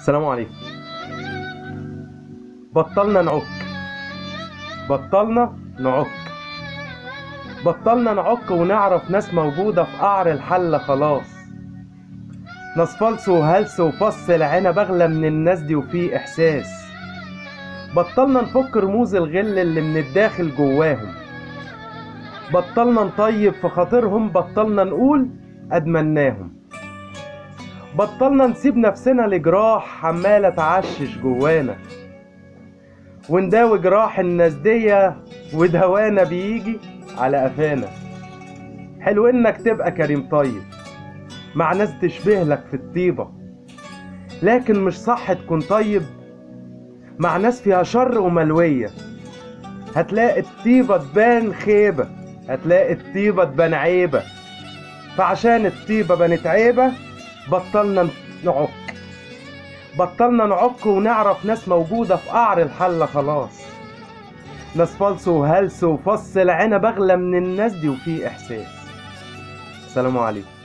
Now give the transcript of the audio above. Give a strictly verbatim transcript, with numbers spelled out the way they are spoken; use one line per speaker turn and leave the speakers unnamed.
السلام عليكم. بطلنا نعك بطلنا نعك بطلنا نعك ونعرف ناس موجودة في قعر الحلة خلاص. ناس فلس وهلس وفص العنب أغلى من الناس دي وفيه إحساس. بطلنا نفك رموز الغل اللي من الداخل جواهم. بطلنا نطيب في خاطرهم، بطلنا نقول أدمناهم. بطلنا نسيب نفسنا لجراح عمالة تعشش جوانا، ونداوي جراح الناس دي ودوانا بيجي على قفانا. حلو انك تبقى كريم طيب مع ناس تشبه لك في الطيبة، لكن مش صح تكون طيب مع ناس فيها شر وملوية. هتلاقي الطيبة تبان خيبة، هتلاقي الطيبة تبان عيبة. فعشان الطيبة بنت عيبة بطلنا نعك بطلنا نعك ونعرف ناس موجودة في قعر الحلة خلاص. ناس فلس وهلس وفص العنب أغلى من الناس دي وفيه إحساس. السلام عليكم.